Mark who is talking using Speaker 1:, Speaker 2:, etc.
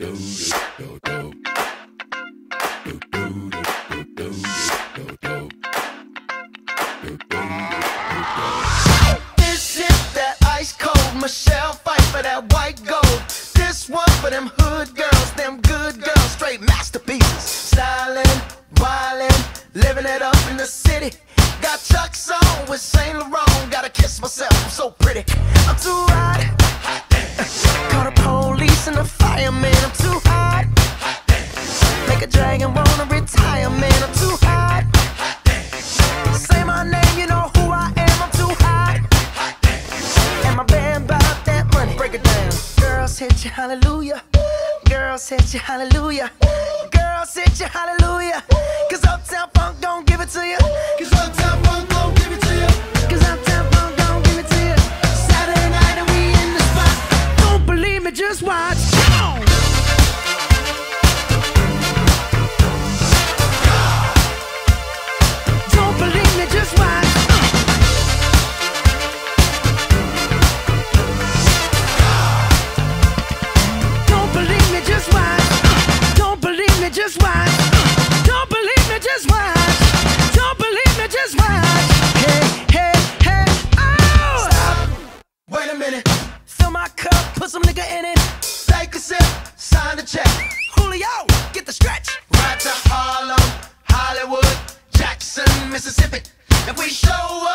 Speaker 1: This is that ice cold Michelle fight for that white gold. This one for them hood girls, them good girls, straight masterpieces. Stylin', wildin', living it up in the city. Got Chuck's on with Saint Laurent. Gotta kiss myself, I'm so pretty. I'm too hot. Call the police and the fireman. I'm too hot. Make a dragon wanna retire, man. I'm too hot. Say my name, you know who I am. I'm too hot. And my band bought that money. Break it down. Girls hit you, hallelujah. Girls hit you, hallelujah. Girls hit you, hallelujah. Cause Uptown Funk don't give it to you. Cause Uptown Funk don't give it to you. Cause Uptown Funk don't give it to you. Saturday night and we in the spot. Don't believe me, just watch. Come on. Don't believe me, just watch. Don't believe me, just watch. Don't believe me, just watch. Don't believe me, just watch. Don't believe me, just watch. Hey, hey, hey, oh! Stop. Wait a minute. Fill my cup, put some nigga in it. Take a sip, sign the check. Julio, get the stretch. Right to Harlem, Hollywood, Jackson, Mississippi. If we show up